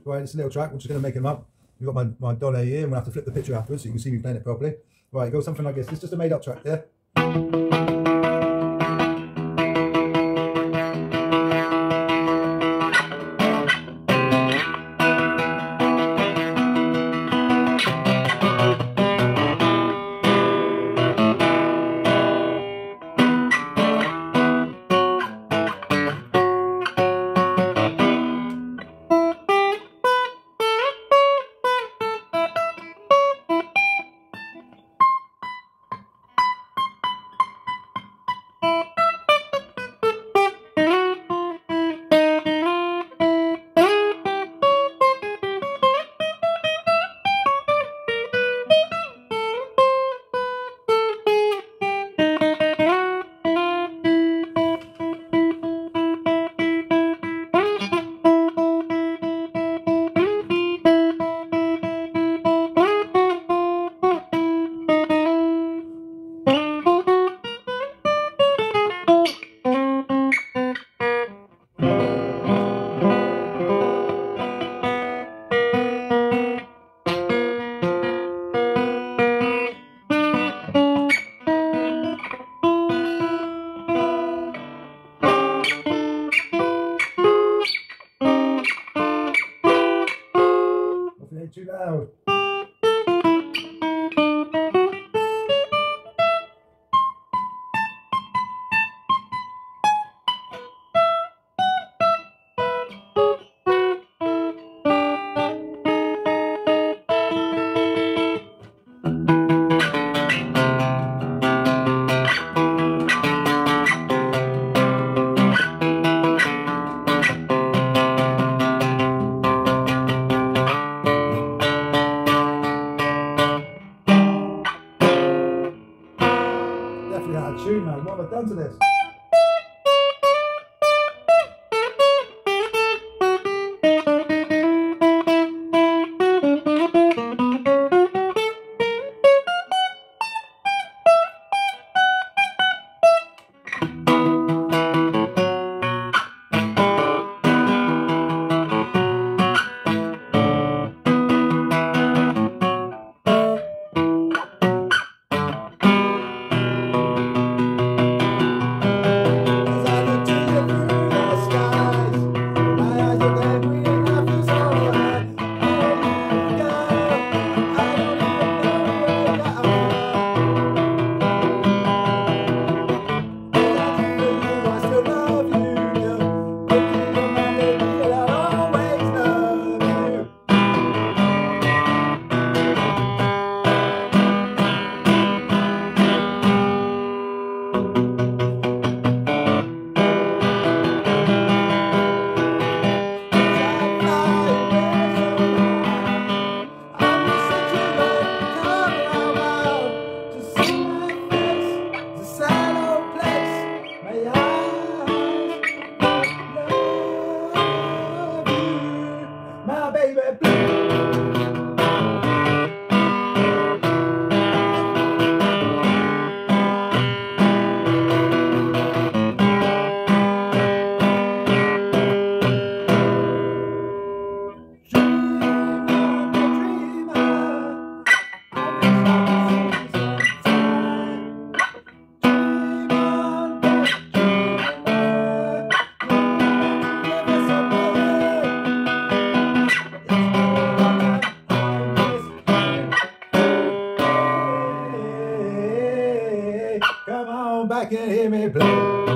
Right, it's a little track. We're just going to make them up. We've got my dolly here, and we'll have to flip the picture afterwards so you can see me playing it properly. Right, it goes something like this. It's just a made up track there. Too loud. Definitely out of tune, man. What have I done to this? Come on back and hear me play.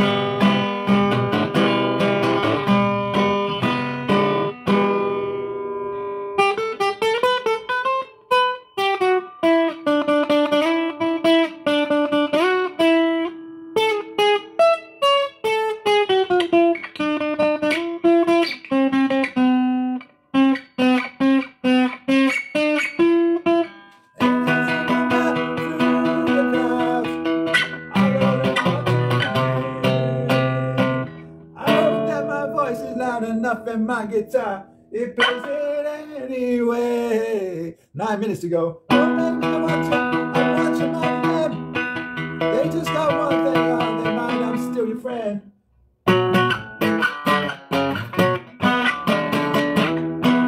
Enough in my guitar, it plays it anyway. 9 minutes to go. Don't make me watch it, I'm watching all of them. They just got one thing on their mind, I'm still your friend.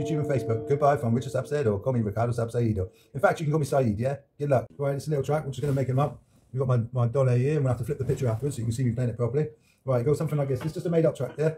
YouTube and Facebook. Goodbye from Richard Sapsaido, or call me Ricardo Sapsaido. In fact, you can call me Saeed, yeah? Good luck. Right, it's a little track. We're just going to make them up. We've got my dollar here, and we'll have to flip the picture afterwards so you can see me playing it properly. Right, it goes something like this. It's just a made up track, yeah?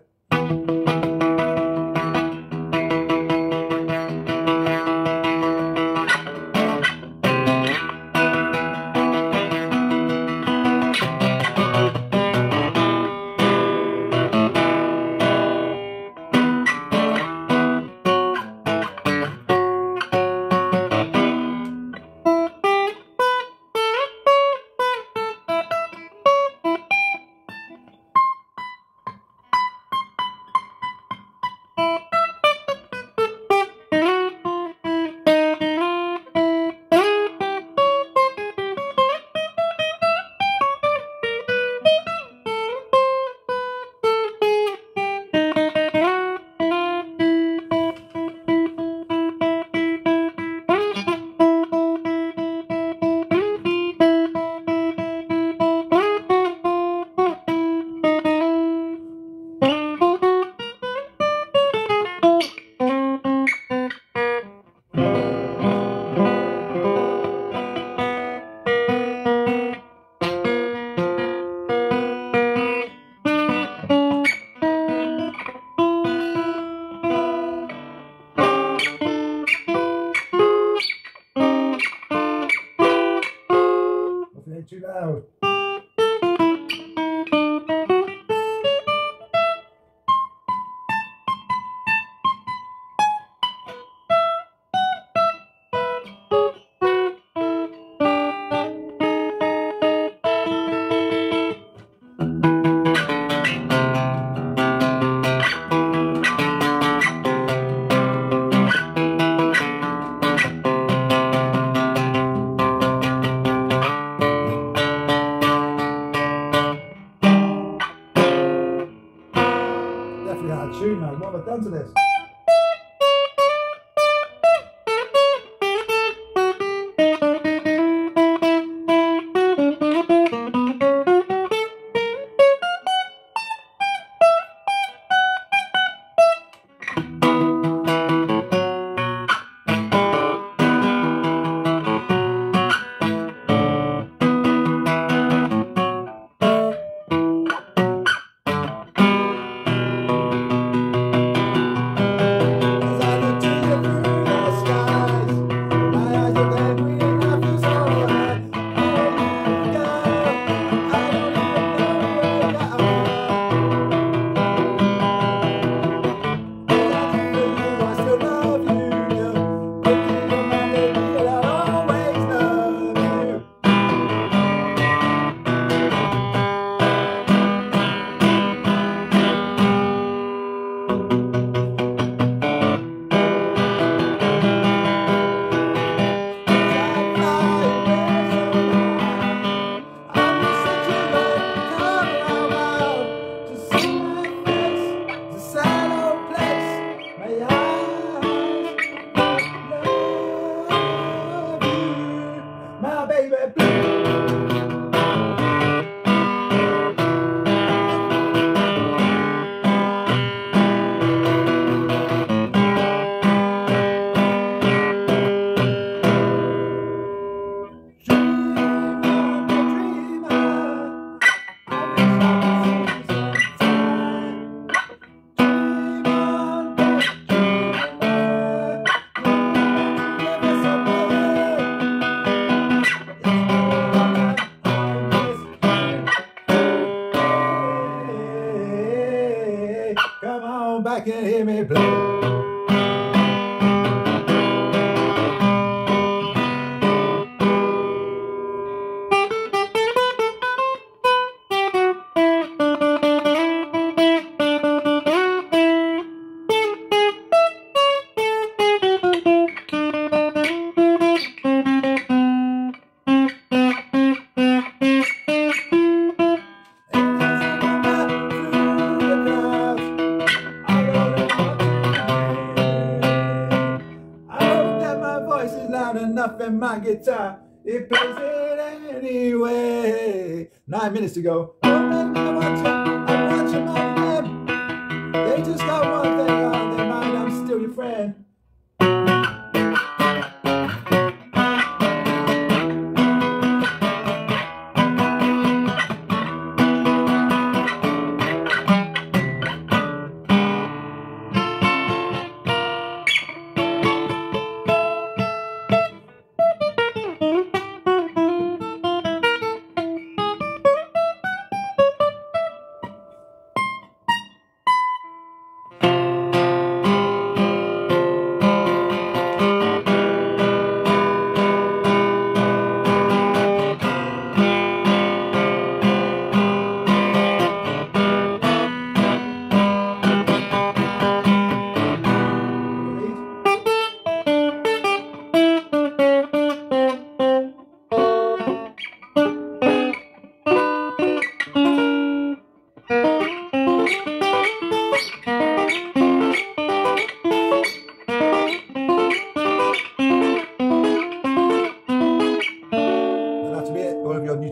Too loud. Definitely out of tune, man. What have I done to this? Come on back and hear me play. Enough in my guitar, it plays it anyway. 9 minutes to go. I'm watching my them. They just got one thing on their mind. I'm still your friend.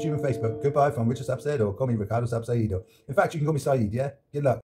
YouTube and Facebook. Goodbye from Richard Sapsed, or call me Ricardo Sapseido. In fact, you can call me Saeed, yeah? Good luck.